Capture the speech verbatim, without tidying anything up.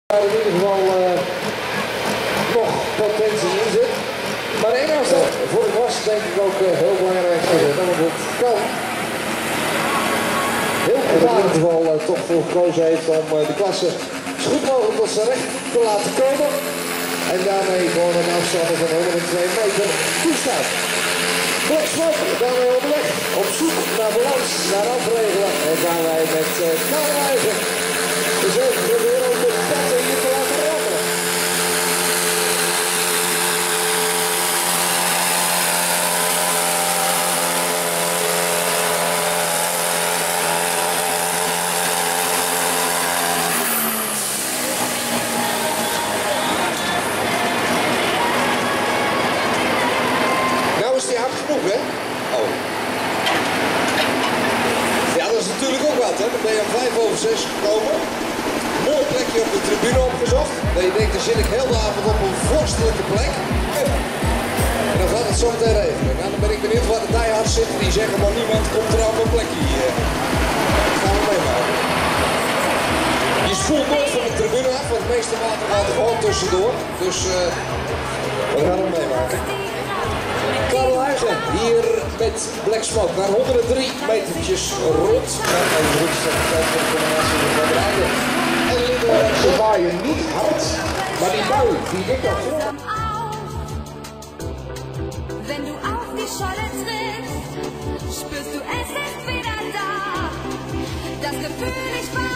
Waar in ieder geval uh, nog potentie in zit. Maar één afstand voor de was denk ik ook uh, heel belangrijk. Dat het kan. Heel goed in ieder geval uh, toch voor gekozen heeft om uh, de klasse zo goed mogelijk tot zijn recht te laten komen. En daarmee gewoon een afstand van honderdtwee meter toestaat. Black Smoke daarmee onderweg. Op zoek naar balans, naar afregelen. En gaan wij met uh, Karel Huizen. Dus even proberen om de patten hier te laten rammelen. Nou is die hard genoeg, hè? Oh. Ja, dat is natuurlijk ook wat, hè? Dan ben je om vijf over zes gekomen. Mooi plekje op de tribune opgezocht. Dat je denkt, dan zit ik heel de avond op een vorstelijke plek. En dan gaat het zo meteen regenen. Nou, dan ben ik benieuwd waar de diehards zitten. Die zeggen, maar niemand komt er op een plekje hier. Dat gaan we meemaken. Je spoelt nooit van de tribune af, want het meeste water gaat er gewoon tussendoor. Dus uh, we gaan hem meemaken. Karel Huizen hier met Black Smoke naar honderddrie metertjes rond. Ze waaien niet hard, maar die bui die ik al voor. Wenn du auf die Scholle trittst, spürst du es ist wieder da. Das Gefühl, ich war